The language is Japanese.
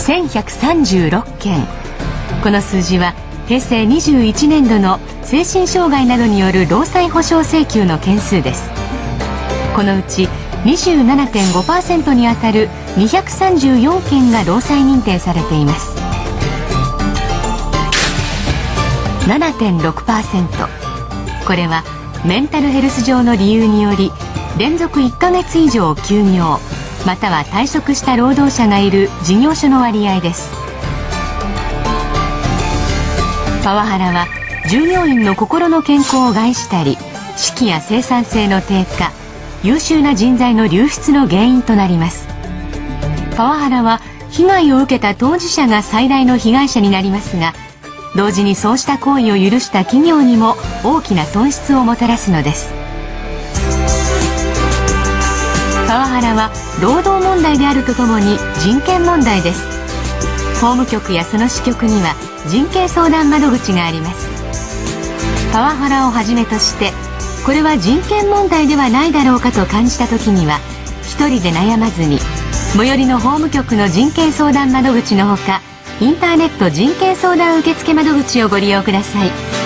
1136件。この数字は平成21年度の精神障害などによる労災補償請求の件数です。このうち 27.5% にあたる234件が労災認定されています。 7.6%、 これはメンタルヘルス上の理由により連続1ヶ月以上休業または退職した労働者がいる事業所の割合です。パワハラは従業員の心の健康を害したり、士気や生産性の低下、優秀な人材の流出の原因となります。パワハラは被害を受けた当事者が最大の被害者になりますが、同時にそうした行為を許した企業にも大きな損失をもたらすのです。パワハラは労働問題であるとともに人権問題です。法務局やその支局には人権相談窓口があります。パワハラをはじめとしてこれは人権問題ではないだろうかと感じた時には、一人で悩まずに最寄りの法務局の人権相談窓口のほか、インターネット人権相談受付窓口をご利用ください。